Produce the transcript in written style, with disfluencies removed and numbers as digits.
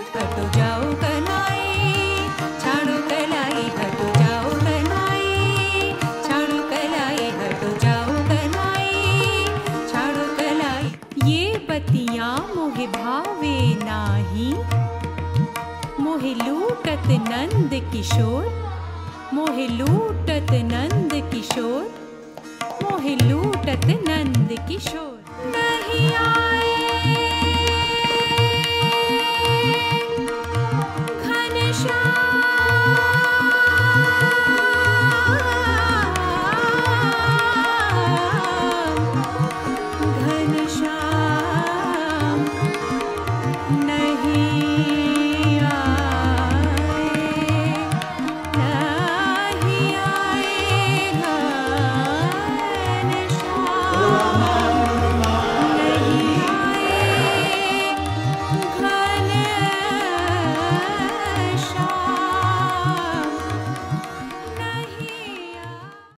हटो जाओ कन्हाई, छाड़ो कलाई, हटो जाओ कन्हाई, छाड़ो कलाई, हटो जाओ कन्हाई, छाड़ो कलाई। ये बतियाँ मोहे भावे नाही, मोहे लूटत नंद किशोर, मोहे लूटत नंद किशोर, मोहे लूटत नंद किशोर। नहीं आ